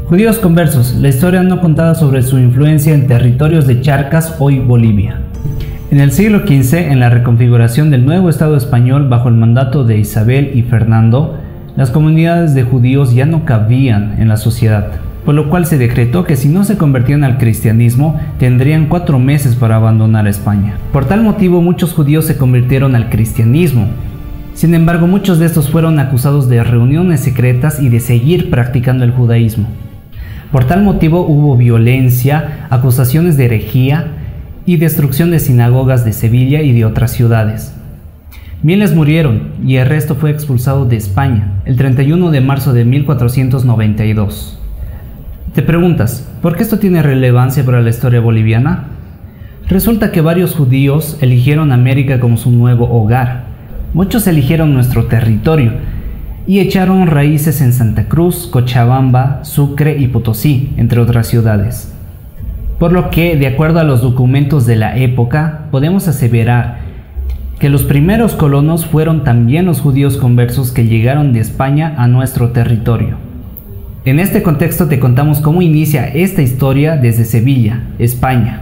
Judíos conversos, la historia no contada sobre su influencia en territorios de Charcas, hoy Bolivia. En el siglo XV, en la reconfiguración del nuevo Estado español bajo el mandato de Isabel y Fernando, las comunidades de judíos ya no cabían en la sociedad, por lo cual se decretó que si no se convertían al cristianismo, tendrían 4 meses para abandonar España. Por tal motivo, muchos judíos se convirtieron al cristianismo. Sin embargo, muchos de estos fueron acusados de reuniones secretas y de seguir practicando el judaísmo. Por tal motivo hubo violencia, acusaciones de herejía y destrucción de sinagogas de Sevilla y de otras ciudades. Miles murieron y el resto fue expulsado de España el 31 de marzo de 1492. Te preguntas, ¿por qué esto tiene relevancia para la historia boliviana? Resulta que varios judíos eligieron América como su nuevo hogar. Muchos eligieron nuestro territorio y echaron raíces en Santa Cruz, Cochabamba, Sucre y Potosí, entre otras ciudades. Por lo que, de acuerdo a los documentos de la época, podemos aseverar que los primeros colonos fueron también los judíos conversos que llegaron de España a nuestro territorio. En este contexto te contamos cómo inicia esta historia desde Sevilla, España.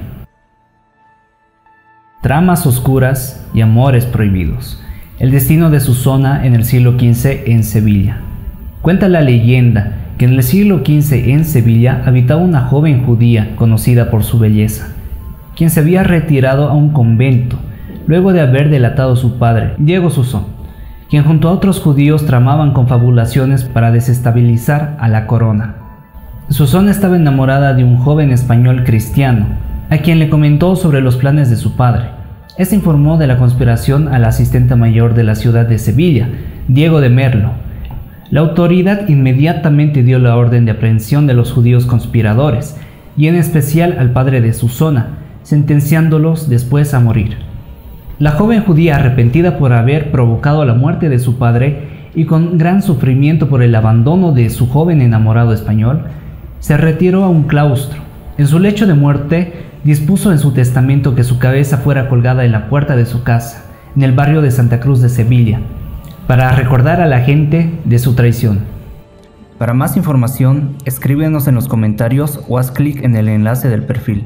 Tramas oscuras y amores prohibidos. El destino de Susana en el siglo XV en Sevilla. Cuenta la leyenda que en el siglo XV en Sevilla habitaba una joven judía conocida por su belleza, quien se había retirado a un convento luego de haber delatado a su padre, Diego Susón, quien junto a otros judíos tramaban confabulaciones para desestabilizar a la corona. Susón estaba enamorada de un joven español cristiano, a quien le comentó sobre los planes de su padre. Este informó de la conspiración al asistente mayor de la ciudad de Sevilla, Diego de Merlo. La autoridad inmediatamente dio la orden de aprehensión de los judíos conspiradores, y en especial al padre de Susana, sentenciándolos después a morir. La joven judía, arrepentida por haber provocado la muerte de su padre y con gran sufrimiento por el abandono de su joven enamorado español, se retiró a un claustro. En su lecho de muerte, dispuso en su testamento que su cabeza fuera colgada en la puerta de su casa, en el barrio de Santa Cruz de Sevilla, para recordar a la gente de su traición. Para más información, escríbenos en los comentarios o haz clic en el enlace del perfil.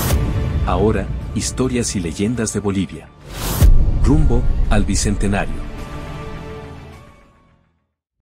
Ahora, historias y leyendas de Bolivia. Rumbo al Bicentenario.